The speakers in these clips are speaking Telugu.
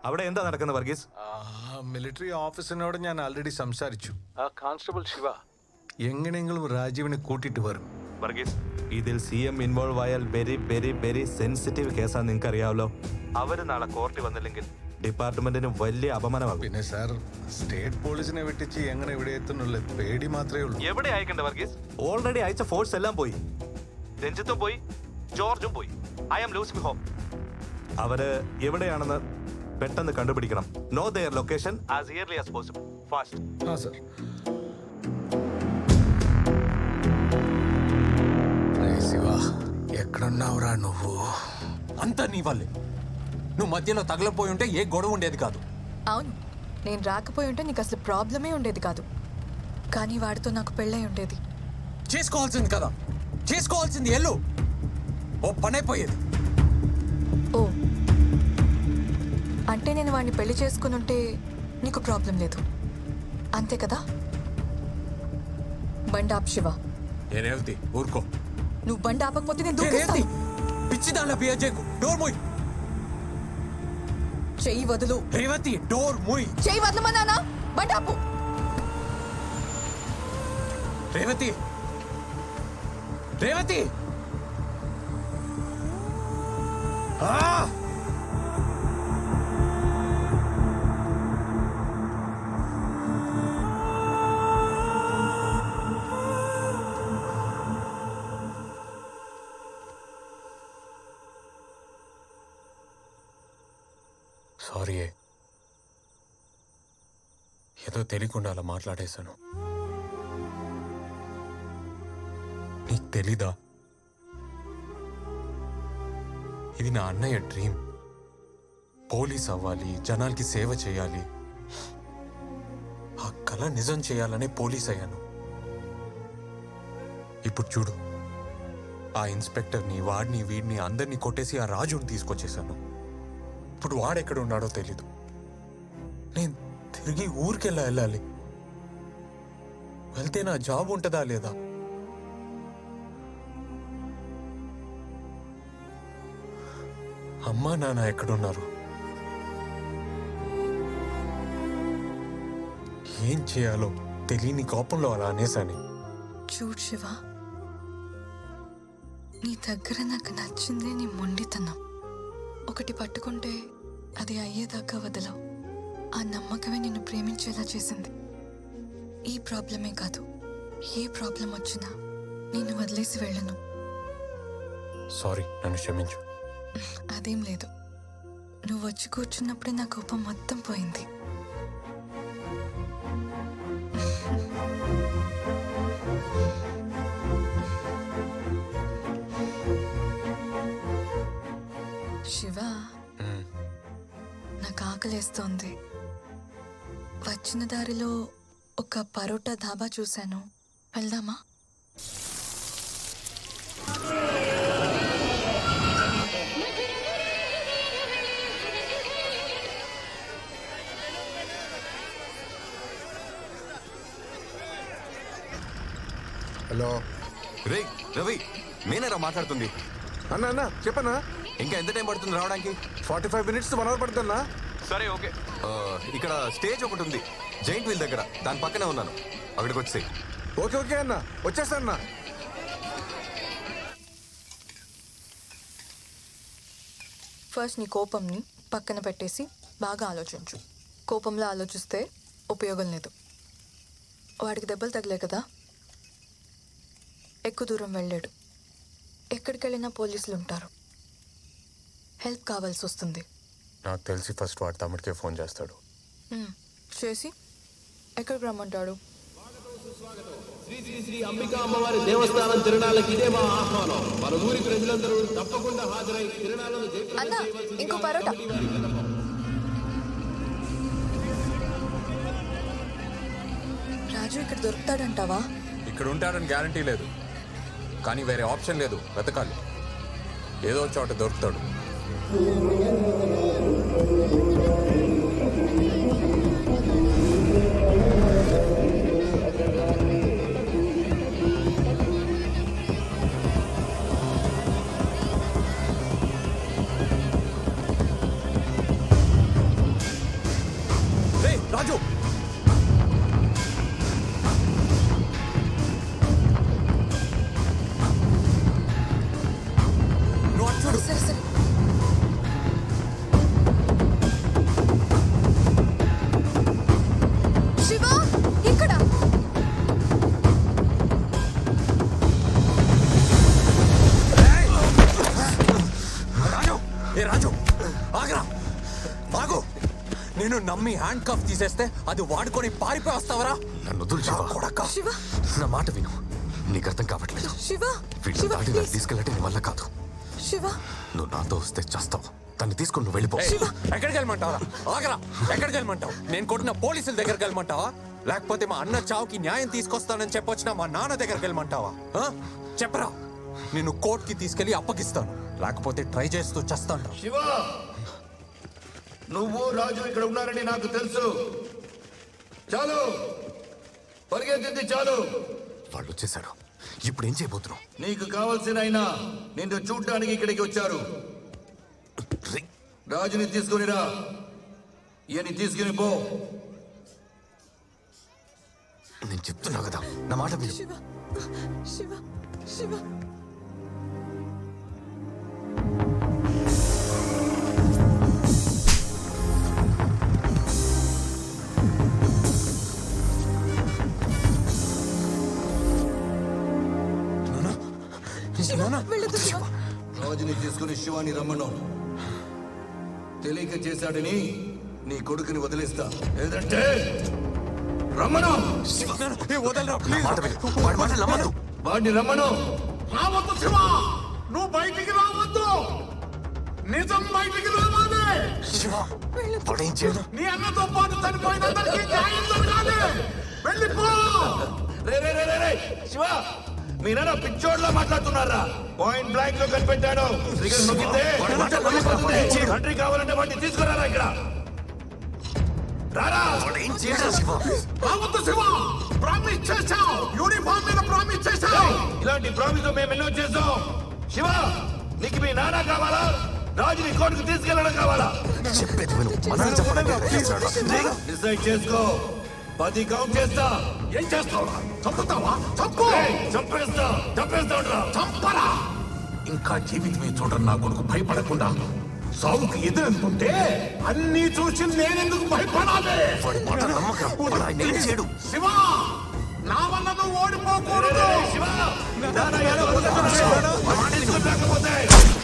അവിടെ എന്താ നടക്കുന്നത് വർഗീസ്? മിലിറ്ററി ഓഫീസറിനോട് ഞാൻ ആൾറെഡി സംസാരിച്ചു. ആ കോൺസ്റ്റബിൾ ശിവ എങ്ങനെയെങ്കിലും രാജീവിനെ കൂട്ടിട്ട് വരും. വർഗീസ്, ഇതിൽ CM ഇൻവോൾവ് ആയാൽ വെരി വെരി വെരി സെൻസിറ്റീവ് കേസാണ്. നിങ്ങൾക്ക് അറിയാമല്ലോ. അവര് നാളെ കോർട്ടിൽ വന്നില്ലെങ്കിൽ ഡിപ്പാർട്ട്മെന്റിന് വലിയ അപമാനമാകും. പിന്നെ സാർ, സ്റ്റേറ്റ് പോലീസിനെ വെട്ടിച്ച് എങ്ങനെ ഇവിടെ എത്തുന്നുള്ള പേടി മാത്രമേ ഉള്ളൂ. എവിടെ അയക്കണ്ട വർഗീസ്? ഓൾറെഡി അയച്ച ഫോഴ്സ് എല്ലാം പോയി. രഞ്ജിത്തും പോയി, ജോർജും പോയി. I am losing hope. അവര് എവിടെയാണെന്ന് പെട്ടെന്ന് കണ്ടുപിടിക്കണം. No there location as early as possible. Fast. Sir. Shiva, ఎక్కడున్నావురా నువ్వు? అంతా నీ వల్లే. నువ్వు మధ్యలో తగలపోయి ఉంటే ఏ గొడవ ఉండేది కాదు. అవును, నేను రాకపోయి ఉంటే నీకు అసలు ప్రాబ్లమే ఉండేది కాదు. కానీ వాడితో నాకు పెళ్ళై ఉండేది. చేసుకోవాల్సింది కదా, చేసుకోవాల్సింది ఎల్లు. ఓ పనైపోయేది. ఓ, అంటే నేను వాడిని పెళ్లి చేసుకుని ఉంటే నీకు ప్రాబ్లం లేదు అంతే కదా? బండి ఆపు శివ. ఏ రేవతి, ఊరుకో. నువ్వు బండి ఆపకపోతే నేను దూకేస్తా. పిచ్చిదానిలా బిహేవ్ చేయకు. డోర్ మూయ్. చెయ్యి వదులు. రేవతి, డోర్ మూయ్. చెయ్యి వదలమన్నానా? బండి ఆపు. రేవతి, రేవతి. సారీ, ఏదో తెలియకుండా అలా మాట్లాడేశాను. నీకు తెలీదా, ఇది నా అన్నయ్య డ్రీమ్. పోలీస్ అవ్వాలి, జనాలకి సేవ చేయాలి. ఆ కళ నిజం చేయాలనే పోలీస్ అయ్యాను. ఇప్పుడు చూడు, ఆ ఇన్స్పెక్టర్ని, వాడిని, వీడిని అందరినీ కొట్టేసి ఆ రాజుని తీసుకొచ్చేసాను. ఇప్పుడు వాడెక్కడ ఉన్నాడో తెలీదు. నేను తిరిగి ఊరికెళ్ళా వెళ్ళాలి. వెళ్తే నా జాబ్ ఉంటుందా లేదా? అమ్మా నాన్న ఎక్కడున్నారు? ఏం చేయాలో తెలియని కోపంలో అలా అనేసాని. చూడు శివ, నీ దగ్గర నాకు నచ్చిందే నీ మొండితనం. ఒకటి పట్టుకుంటే అది అయ్యేదాకా వదలవు. ఆ నమ్మకమే నిన్ను ప్రేమించేలా చేసింది. ఈ ప్రాబ్లమే కాదు, ఏ ప్రాబ్లం వచ్చినా నేను వదిలేసి వెళ్ళను. సారీ, నన్ను క్షమించు. అదేం లేదు, నువ్వు వచ్చి కూర్చున్నప్పుడే నా కోపం మొత్తం పోయింది. శివ, నాకు ఆకలేస్తోంది. వచ్చిన దారిలో ఒక పరోటా ధాబా చూశాను, వెళ్దామా? హలో రే రవి, నేనేరా మాట్లాడుతుంది. అన్నా అన్నా చెప్పన్నా. ఇంకా ఎంత టైం పడుతుంది రావడానికి? 45 minutes 1 hour పడుతుందన్నా. సరే ఓకే. ఇక్కడ స్టేజ్ ఒకటి ఉంది జైంట్ వీల్ దగ్గర, దాని పక్కనే ఉన్నాను. అక్కడికి వచ్చేయి. ఓకే ఓకే అన్న, వచ్చేస్తా అన్నా. ఫస్ట్ నీ కోపంని పక్కన పెట్టేసి బాగా ఆలోచించు. కోపంలో ఆలోచిస్తే ఉపయోగం లేదు. వాడికి దెబ్బలు తగిలే కదా, ఎక్కువ దూరం వెళ్ళాడు. ఎక్కడికి వెళ్ళినా పోలీసులు ఉంటారు, హెల్ప్ కావాల్సి వస్తుంది. నాకు తెలిసి ఫస్ట్ వాడు తమ్ముడికే ఫోన్ చేస్తాడు. చేసి ఎక్కడికి రమ్మంటాడు? శ్రీ శ్రీ శ్రీ అంబికా అమ్మవారి దేవస్థానం తిరునాళ్ళకి ఇదే మా ఆహ్వానం. మన ఊరి ప్రజలందరూ తప్పకుండా హాజరై తిరునాళ్ళను అన్నా, ఇంకో పరోటా. రాజు ఇక్కడ దొరుకుతాడంటావా? ఇక్కడ ఉంటాడని గ్యారంటీ లేదు, కానీ వేరే ఆప్షన్ లేదు, వెతకాలి. ఏదో చోట దొరుకుతాడు. నేను నమ్మి హ్యాండ్ కఫ్ తీసేస్తే అది వాడుకొని పారిపోయి వస్తావరా? నన్ను వదులు శివ. కొడకా. శివ నా మాట విను. నీకు అర్థం కావట్లేదు. శివ వీళ్ళు శివ దాడి ప్లీజ్ తీసుకెళ్ళటం నీ వల్ల కాదు. శివ నువ్వు నాతో వస్తే చేస్తావు. దాన్ని తీసుకుని నువ్వు వెళ్ళిపో. ఎక్కడికి వెళ్ళమంటావా? ఆగరా. ఎక్కడికి వెళ్ళమంటావు? నేను కొట్టిన పోలీసుల దగ్గరికి వెళ్ళమంటావా, లేకపోతే మా అన్న చావుకి న్యాయం తీసుకొస్తానని చెప్పొచ్చిన మా నాన్న దగ్గరికి వెళ్ళమంటావా? చెప్పరా. నేను కోర్టుకి తీసుకెళ్లి అప్పగిస్తాను, లేకపోతే ట్రై చేస్తూ చేస్తాను. శివ, నువ్వు రాజు ఇక్కడ ఉన్నారని నాకు తెలుసు. చాలు, పరిగెత్తింది చాలు. వాళ్ళు వచ్చేసారు. ఇప్పుడు ఏం చేయబోతున్నావు? నీకు కావలసిన అయినా నిన్ను చూడ్డానికి ఇక్కడికి వచ్చారు. రాజుని తీసుకునిరా. ఈయన్ని తీసుకుని పో. నేను చెప్తున్నా కదా, నా మాట విను. శివ శివ శివ వెళ్ళదు శివ. రాజుని తీసుకుని శివాని రమ్మను. తెలియక చేశాడని నీ కొడుకుని వదిలేస్తా, లేదంటే రమ్మను. వాడిని రమ్మను. రావద్దు శివ, నువ్వు బయటికి రావద్దు. నిజం బయటికి రావాలి. నీ అన్నతో పాటు చనిపోయినందరికీ న్యాయం జరగాలి. వెళ్ళిపో. శివ, మీరా పిచ్చోడ్లా మాట్లాడుతున్నారా? పాయింట్ బ్లాంక్ లో కనిపెట్టాడు. తండ్రి కావాలంటే వాటిని తీసుకురారా ఇక్కడ. రారా. రావద్దు శివ, ప్రామిస్ చేశావు. యూనిఫామ్ మీద ప్రామిస్ చేశావు. ఇలాంటి ప్రామిస్ మేము ఎన్నో చేసాం. శివ, నీకు మీ నాన్న కావాలా, రాజుని కోర్టుకు తీసుకెళ్ళడం కావాలా? చెప్పేది విను. మనల్ని చెప్పడానికి డిసైడ్ చేసుకో. 10 కౌంట్ చేస్తా. ఏం చేస్తావు? చంపుతావా? చంపు. చంపేస్తా. చంపరా. ఇంకా జీవితమే చూడరు నా కొడుకు భయపడకుండా. సాగుకు ఎదురెళ్తుంటే అన్ని చూసి నేనెందుకు భయపడాలి? శివ, నా వల్ల నువ్వు ఓడిపోకూడదు. శివ, తీసుకురాకపోతే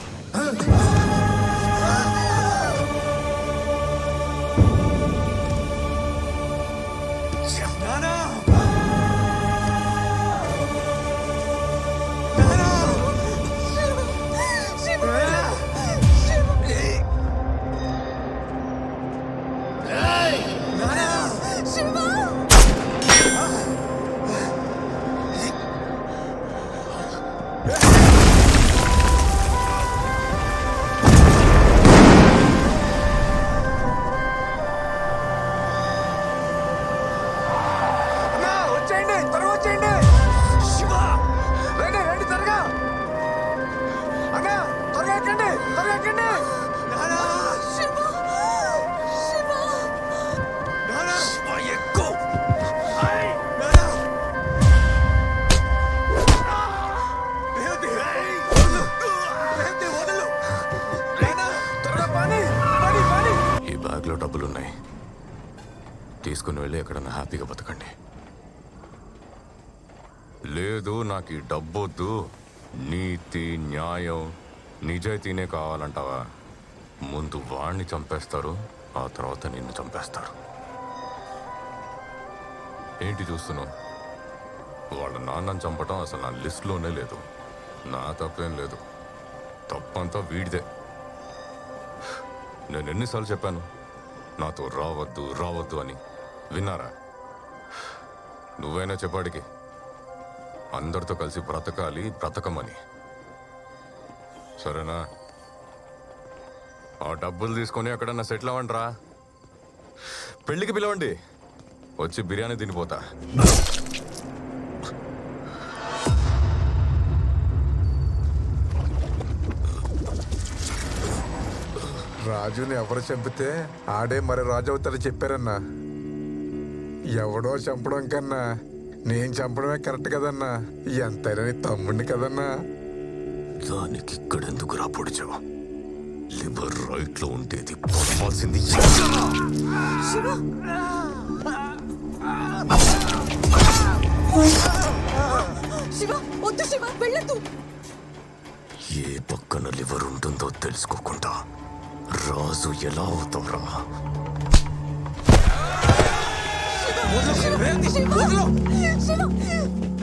డబ్బులున్నాయి, తీసుకుని వెళ్ళి ఎక్కడన్నా హ్యాపీగా బతకండి. లేదు, నాకు ఈ డబ్బొద్దు, నీతి న్యాయం నిజాయితీనే కావాలంటావా? ముందు వాణ్ణి చంపేస్తారు, ఆ తర్వాత నిన్ను చంపేస్తారు. ఏంటి చూస్తున్నావు? వాళ్ళ నాన్నని చంపటం అసలు నా లిస్టులోనే లేదు. నా తప్పేం లేదు, తప్పంతా వీడిదే. నేను ఎన్నిసార్లు చెప్పాను నాతో రావద్దు రావద్దు అని? విన్నారా? నువ్వైనా చెప్పాడికి అందరితో కలిసి బ్రతకాలి, బ్రతకమని. సరేనా? ఆ డబ్బులు తీసుకొని ఎక్కడన్నా సెటిల్ అవ్వండిరా. పెళ్ళికి పిలవండి, వచ్చి బిర్యానీ తినిపోతా. రాజుని ఎవరు చంపితే ఆడే మరి రాజు అవుతాడని చెప్పారన్నా. ఎవడో చంపడం కన్నా నేను చంపడమే కరెక్ట్ కదన్నా. ఎంతైనా నీ తమ్ముడిని కదన్నా. దానికి ఇక్కడెందుకు రా పొడిచావు? లివర్ రైట్ లో ఉండేది పోవాల్సింది. ఏ పక్కన లివర్ ఉంటుందో తెలుసుకోకుండా రాజు ఎలా అవుతావురా? వదలు, రేవతి, వదలు.